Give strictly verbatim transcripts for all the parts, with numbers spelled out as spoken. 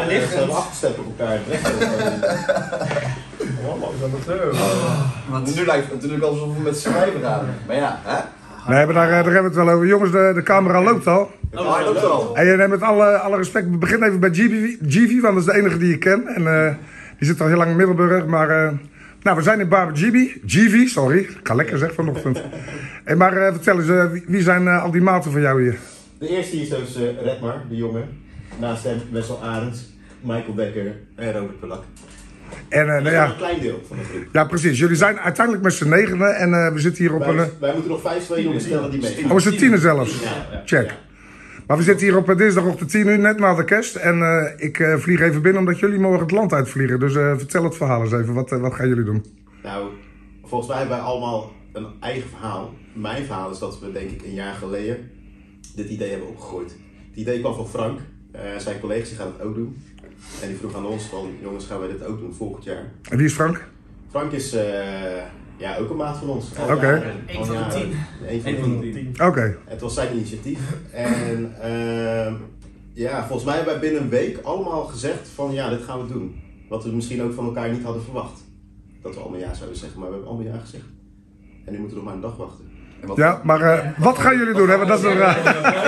uh, ze hebben afgestemd op elkaar. Oh, is dat natuurlijk. Oh, nu lijkt het natuurlijk alsof we met z'n vijven gaan. Maar ja, hè? Nee, maar daar, daar hebben we het wel over. Jongens, de, de camera loopt al. Oh, hij loopt al. En je met alle, alle respect, we beginnen even bij G V, want dat is de enige die ik ken. En uh, die zit al heel lang in Middelburg. Maar uh, nou, we zijn in Barber G V. G V, sorry. Ik ga lekker zeg vanochtend. Hey, maar uh, vertel eens, uh, wie, wie zijn uh, al die maten van jou hier? De eerste hier is dus uh, Redmar, de jongen. Naast hem Wessel Arends, Michael Becker en Robert Polak. En, uh, nou ja, een klein deel van de groep. Ja, precies. Jullie zijn uiteindelijk met z'n negenen en uh, we zitten hier op wij, een... Uh... Wij moeten nog vijf, twee jongens stellen die mee. Oh, we zijn tienen zelfs. Ja, ja. Check. Ja. Maar we zitten hier op uh, dinsdagochtend tien uur, net na de kerst. En uh, ik uh, vlieg even binnen omdat jullie morgen het land uitvliegen. Dus uh, vertel het verhaal eens even. Wat, uh, wat gaan jullie doen? Nou, volgens mij hebben wij allemaal een eigen verhaal. Mijn verhaal is dat we denk ik een jaar geleden dit idee hebben opgegooid. Het idee kwam van Frank. Uh, zijn collega's die gaan het ook doen. En die vroeg aan ons van, jongens, gaan wij dit ook doen volgend jaar? En wie is Frank? Frank is uh, ja, ook een maat van ons. Oké. Okay. Eén van de tien. Eén van de tien. Oké. Okay. Het was zijn initiatief. En uh, ja, volgens mij hebben wij binnen een week allemaal gezegd van, ja, dit gaan we doen. Wat we misschien ook van elkaar niet hadden verwacht. Dat we allemaal ja zouden zeggen, maar we hebben allemaal ja gezegd. En nu moeten we nog maar een dag wachten. Wat ja, maar uh, wat gaan jullie doen? Hè? Dat is een vraag.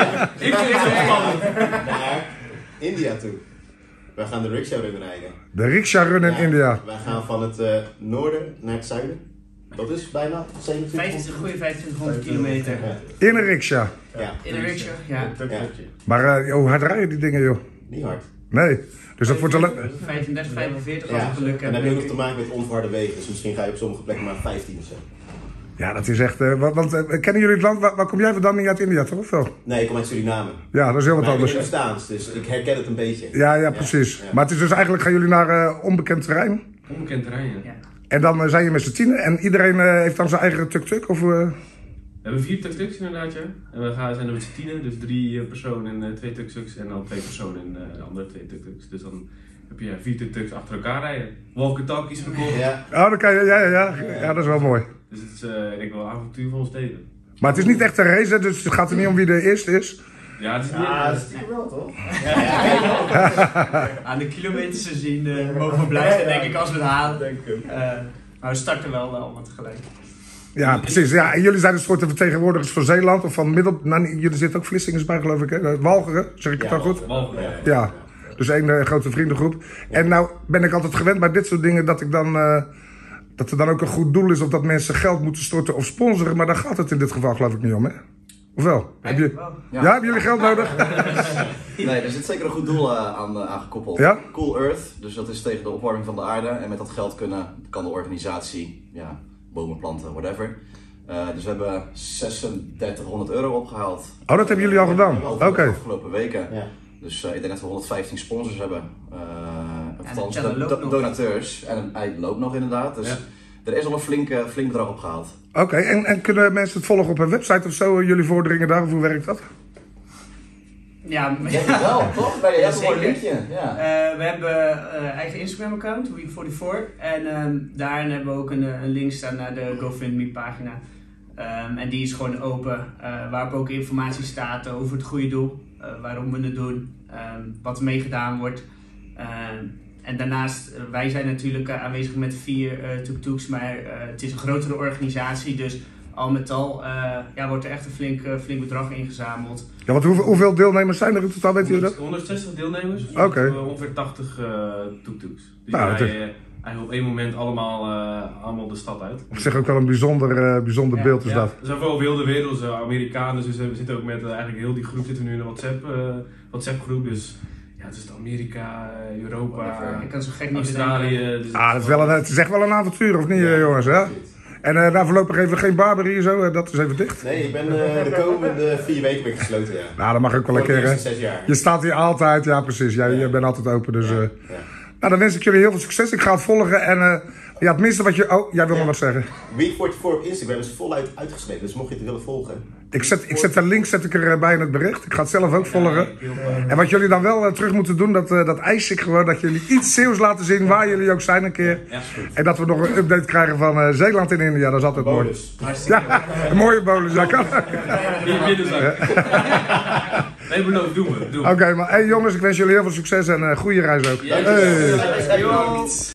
Ik vind het spannend. Naar India toe. Wij gaan de rickshaw run rijden. De rickshaw run in ja, India. Wij gaan van het uh, noorden naar het zuiden. Dat is bijna zevenentwintig, goede vijfentwintighonderd kilometer. Ja. In een rickshaw? Ja. In een rickshaw, ja. ja. Maar uh, hoe hard rijden die dingen, joh? Niet hard. Nee. Dus dat wordt alleen... vijfendertig, vijfenveertig als ja. het geluk En dan heb je nog te maken met onverharde wegen. Dus misschien ga je op sommige plekken maar vijftien of zo. Ja, dat is echt... Uh, want, want uh, kennen jullie het land? Waar, waar kom jij vandaan? Niet uit India, toch? Of wel? Nee, ik kom uit Suriname. Ja, dat is heel wat maar anders. Maar ik ben Hindoestaans, dus ik herken het een beetje. Ja, ja, precies. Ja, ja. Maar het is dus eigenlijk, gaan jullie naar uh, onbekend terrein? Onbekend terrein, ja. ja. En dan uh, zijn je met z'n tienen en iedereen uh, heeft dan zijn eigen tuk-tuk? Of, uh... We hebben vier tuk-tuks inderdaad, ja. En we gaan, zijn er met z'n tienen, dus drie personen en uh, twee tuk-tuks. En dan twee personen en uh, de andere twee tuk-tuks. Dus dan heb je ja, vier tuk-tuks achter elkaar rijden. Walkie-talkies verkocht. Ja. Oh, dan kan je, ja, ja, ja. Ja, dat is wel mooi. Dus het is uh, ik denk wel een avontuur van ons leven. Maar het is niet echt een race, dus het gaat er niet om wie de eerste is. Ja, het is niet ja, echt. Dat is wel toch? Ja, ja. Aan de kilometers te zien uh, mogen we blij zijn, denk ik, als we het halen. Denk ik. Uh, maar we starten wel allemaal tegelijk. Ja, precies. Ja, en jullie zijn een soort vertegenwoordigers van Zeeland of van Middel... Nou, jullie zitten ook Vlissingen bij, geloof ik, hè? Walcheren, zeg ik het ja, dan goed? Walcheren, ja. Ja, dus één uh, grote vriendengroep. Ja. En nou ben ik altijd gewend bij dit soort dingen dat ik dan... Uh, dat er dan ook een goed doel is of dat mensen geld moeten storten of sponsoren. Maar daar gaat het in dit geval geloof ik niet om, hè? Of wel? Ja, Heb je, wel. Ja. ja, hebben jullie geld nodig? Nee, er zit zeker een goed doel uh, aan, uh, aan gekoppeld. Ja? Cool Earth, dus dat is tegen de opwarming van de aarde. En met dat geld kunnen, kan de organisatie ja, bomen planten, whatever. Uh, dus we hebben zesendertighonderd euro opgehaald. Oh, dat hebben jullie al gedaan? Oké. Okay. De afgelopen weken. Ja. Dus uh, ik denk dat we honderdvijftien sponsors hebben. Uh, althans, ja, do do donateurs. En hij loopt nog inderdaad. Dus ja. Er is al een flink, uh, flink bedrag opgehaald. Oké, okay. en, en kunnen mensen het volgen op een website of zo? Jullie vorderingen daar, of hoe werkt dat? Ja, denk ik wel, toch? Nee, je hebt een mooi linkje. Ja. Uh, we hebben een uh, eigen Instagram-account, Week vierenveertig. En um, daarin hebben we ook een, een link staan naar de GoFundMe-pagina. Um, en die is gewoon open, uh, waarop ook informatie staat over het goede doel, uh, waarom we het doen, um, wat er mee gedaan wordt. Um, en daarnaast, uh, wij zijn natuurlijk uh, aanwezig met vier uh, tuk-tuks, maar uh, het is een grotere organisatie, dus al met al uh, ja, wordt er echt een flink, uh, flink bedrag ingezameld. Ja, want hoeveel, hoeveel deelnemers zijn er in totaal, weet je dat? honderdzestig deelnemers, dus okay. ongeveer tachtig uh, tuk-tuks. Die nou, rijden uh, eigenlijk op één moment allemaal, uh, allemaal de stad uit. Ik zeg ook wel een bijzonder, uh, bijzonder ja, beeld is ja. dat. Er zijn vooral wilde wereld, uh, Amerikanen, dus we zitten ook met uh, eigenlijk heel die groep zitten we nu in een WhatsApp, uh, WhatsApp groep, dus ja, het is Amerika, Europa, ik kan zo gek niet Australië. Dus ah, het is, wel een, het is echt wel een avontuur, of niet, ja, jongens? Hè? En uh, nou, voorlopig even geen barber hier zo, uh, dat is even dicht. Nee, ik ben uh, de komende vier weken ben ik gesloten, ja. Nou, dat mag ook wel een keer, hè. Je staat hier altijd, ja precies, jij ja. je bent altijd open, dus... Uh, ja. Ja. Nou, dan wens ik jullie heel veel succes, ik ga het volgen en... Uh, ja, het minste wat je... Oh, jij wil ja. nog wat zeggen. Week vierenveertig op Instagram is voluit uitgeschreven, dus mocht je het willen volgen. Ik zet, ik zet de link zet ik erbij in het bericht. Ik ga het zelf ook volgen. En wat jullie dan wel uh, terug moeten doen, dat, uh, dat eis ik gewoon. Dat jullie iets Zeeuws laten zien, waar jullie ook zijn een keer. En dat we nog een update krijgen van uh, Zeeland in India, dat is altijd mooi. Ja, een mooie bonus. Ja, kan. Nee, beloofd, doen we. Doen we. Oké, okay, maar hey, jongens, ik wens jullie heel veel succes en uh, goede reis ook. Yes. Hey. Yo.